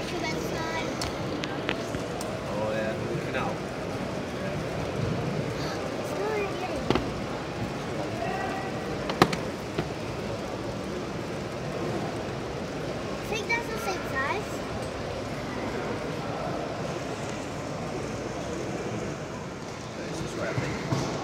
Oh yeah, the canal. I think that's the same size. This is where I think.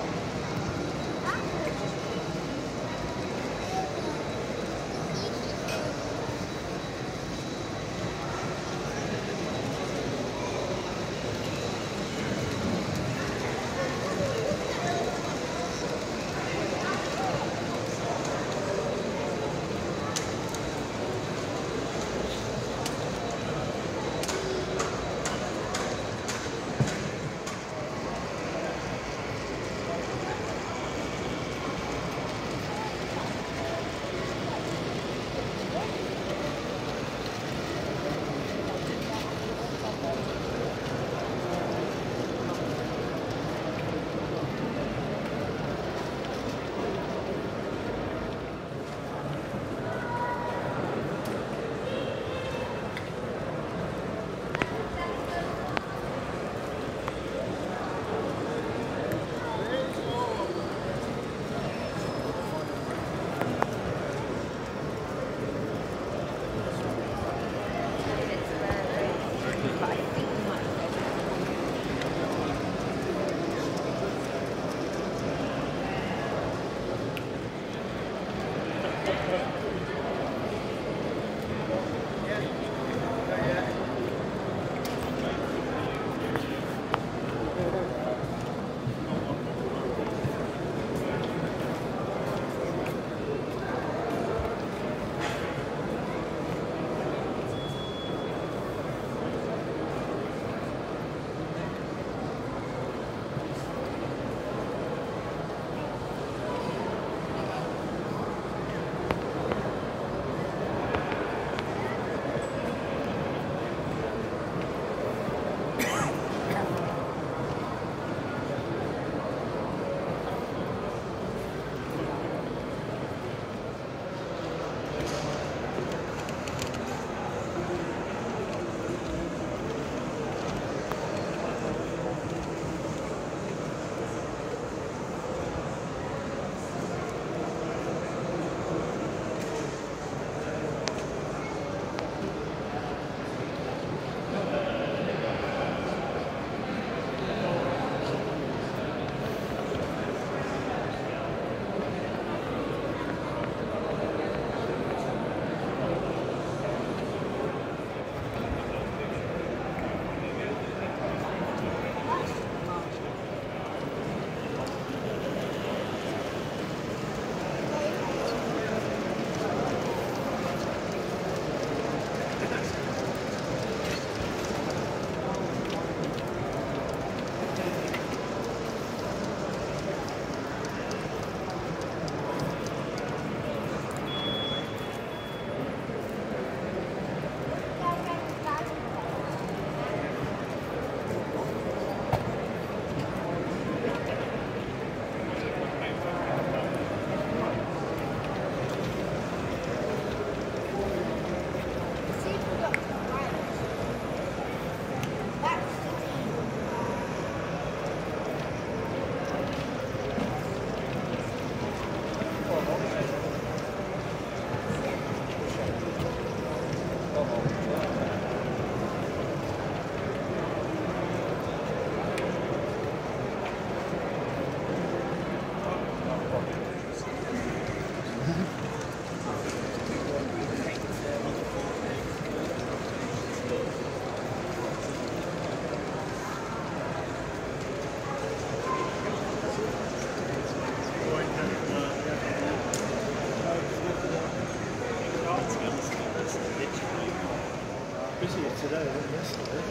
Busier today than yesterday.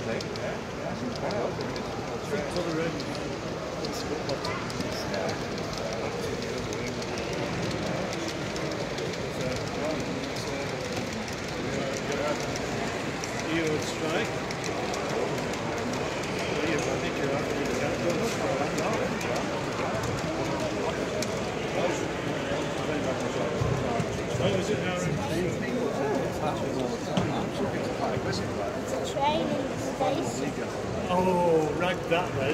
For the room, it's got lots of you would strike. I think you're up to the Oh, is it now? train in the station. Oh, rag that then.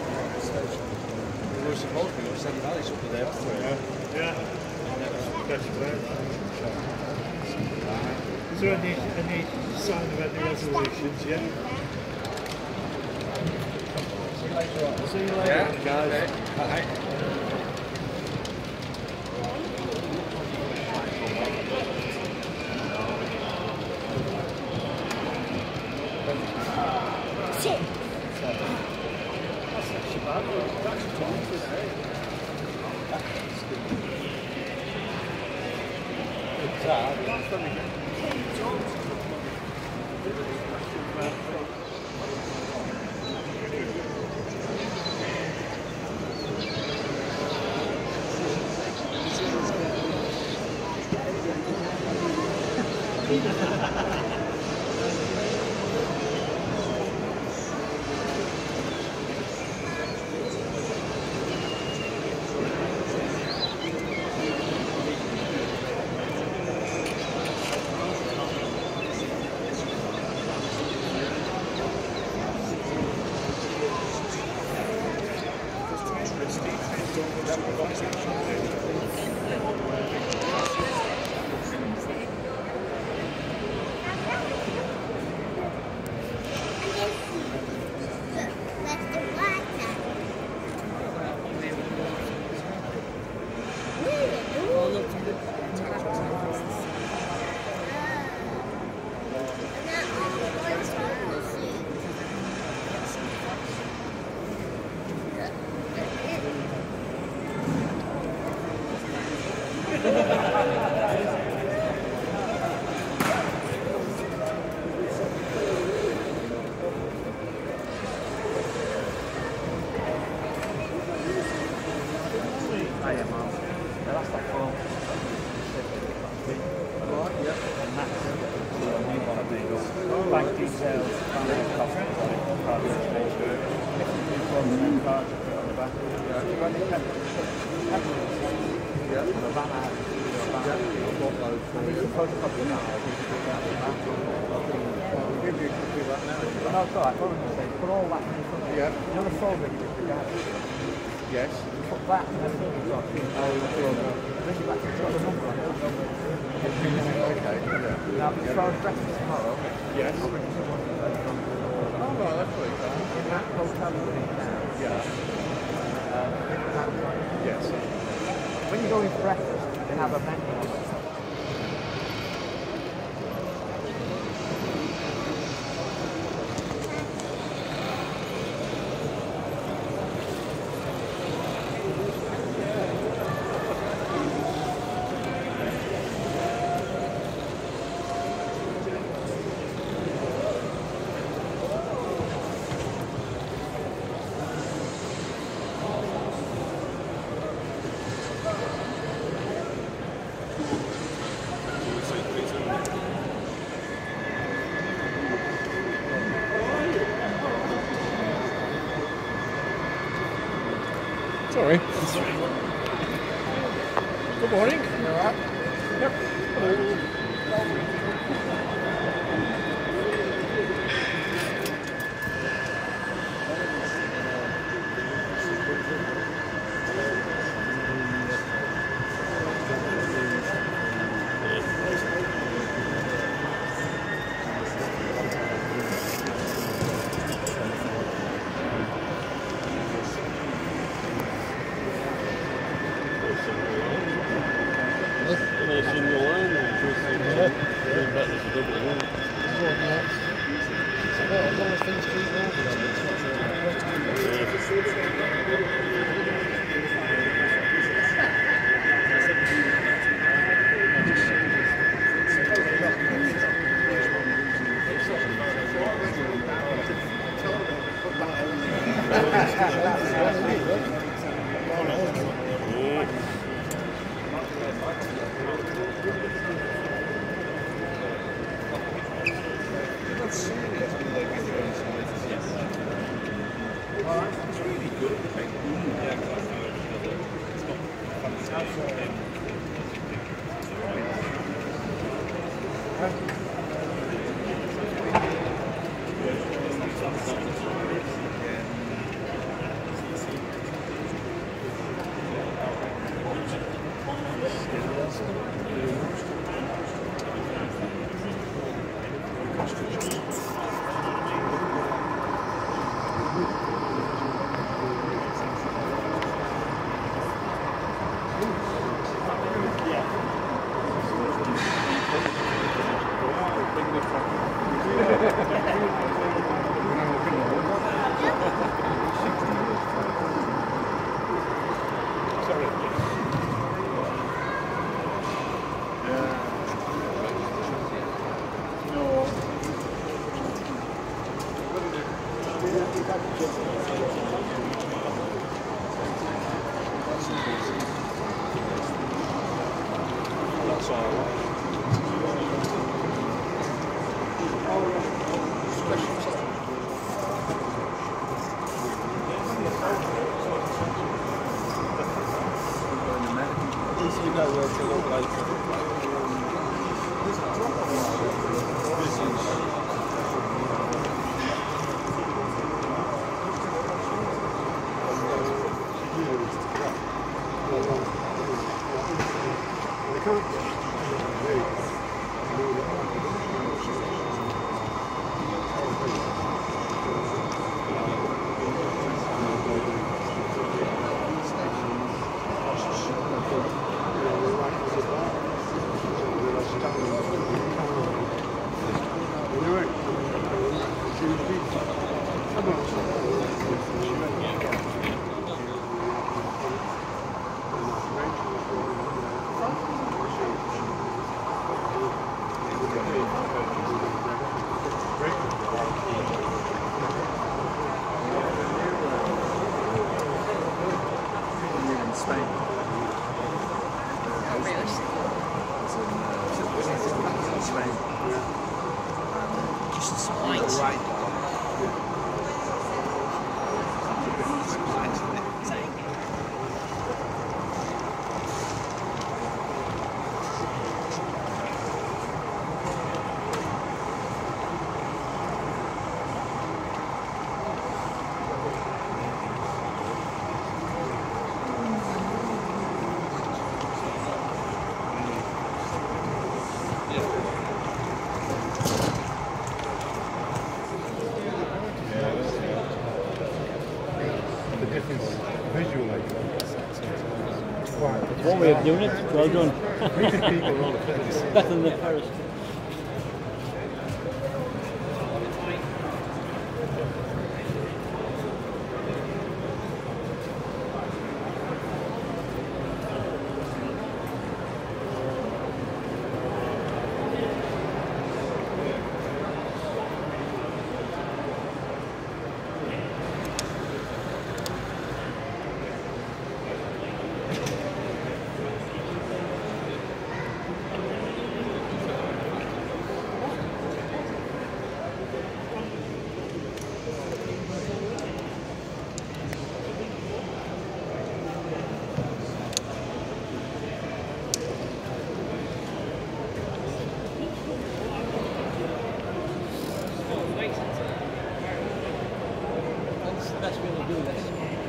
We were supposed to be on Seven Valley up there, weren't we? Yeah. That's great. Is there any sign of any resolutions yet? See you later, guys. Okay. Bye. Shit. Bank details, put all that in front of you. You know the folder you did the guy? Yes. Put that and then bring it back to the number on it. Okay. Now, as far as breakfast tomorrow, Yes. I'll bring someone to the Oh, right, that's pretty cool. in that hotel we're in now. Yeah. Yes. When you go in for breakfast, they have a menu. Sorry. Good morning. You all right? Yep. Hello. It's really good. That's all right. At least you know where to look later. One way of doing it, well done. Better than the Paris. That's when you do this.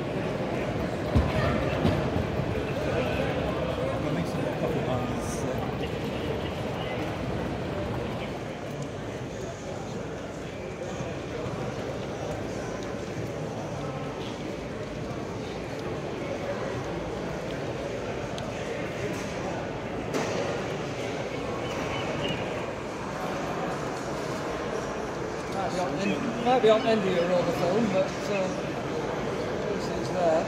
Might be on the end of your roll the film, but it's there.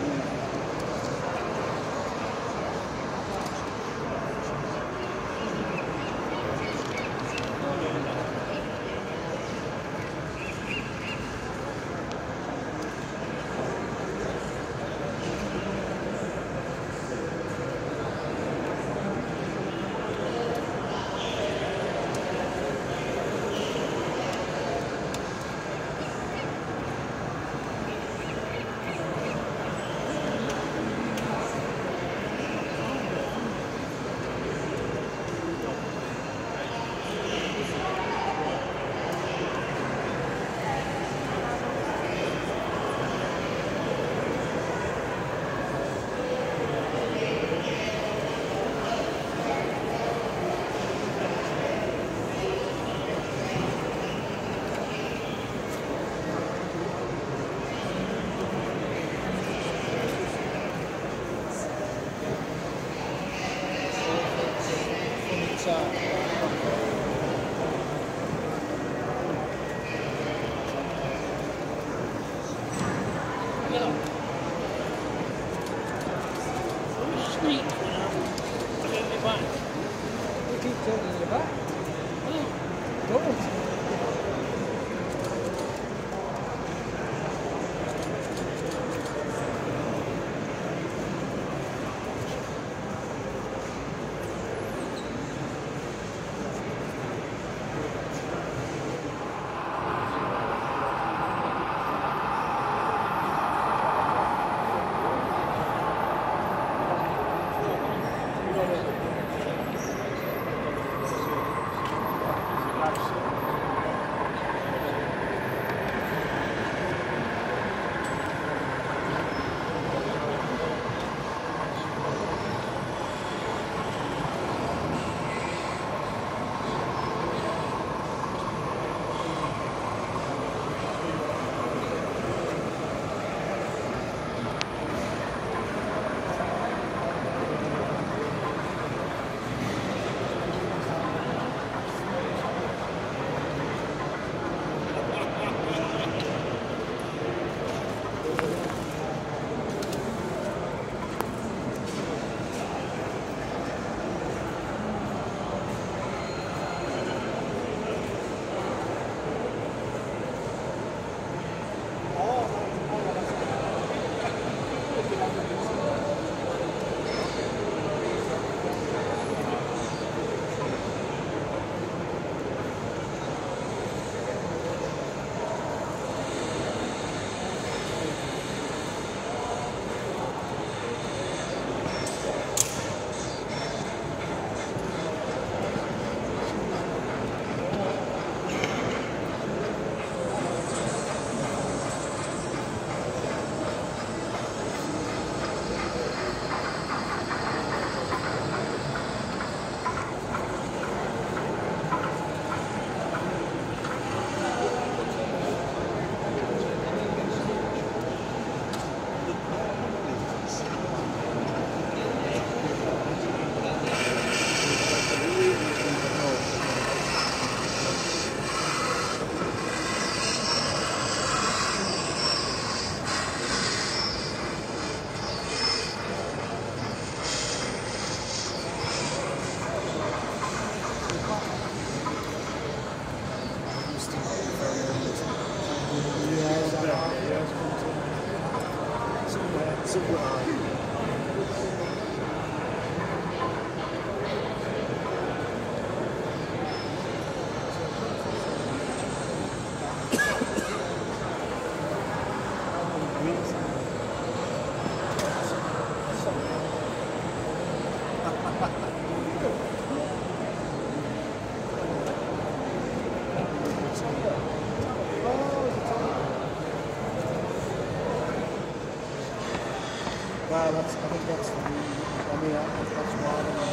Well, I think that's the reason. I mean, that's why I don't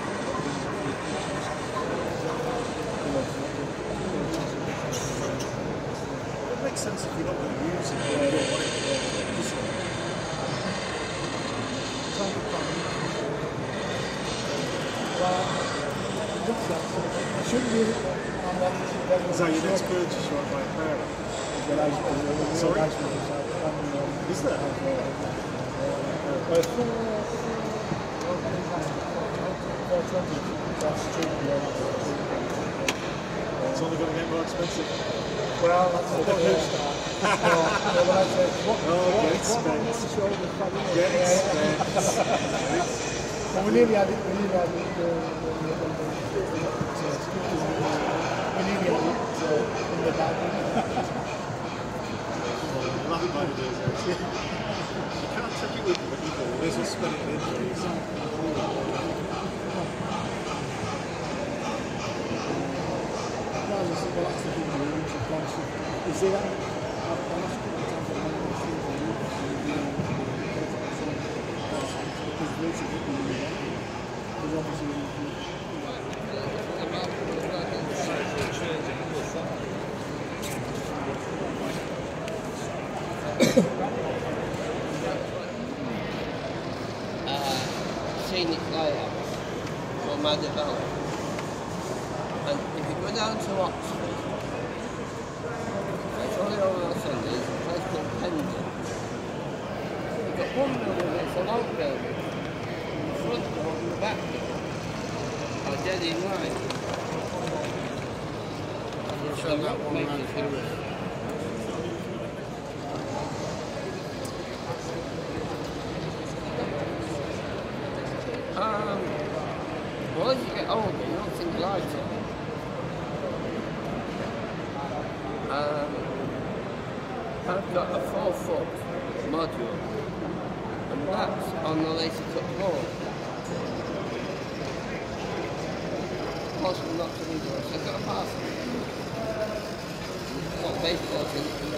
know. It makes sense if you're not going to use it. You don't want it. I shouldn't use it. Is that your next purchase you want to buy a pair of? Sorry? Is there? It's only going to get more expensive. Well, that's a good start. Get expense. Get expense. Well, we nearly had it. We nearly had it in the bag. Nothing like it is, actually. You can't take it with you, but you can always just spin it in trees. You see that? Scenic layout for my development. And if you go down to Oxford, it's only over on Sundays, a place called Pendle. You've got one building that's an old building, the front door and the back door are dead in line. So that one makes it good. Well, as you get older, you don't think like it. I've got a 4-foot module, and that's on the laser cut board. Possible not to do it, so I've got a parcel. It's got baseboards in it.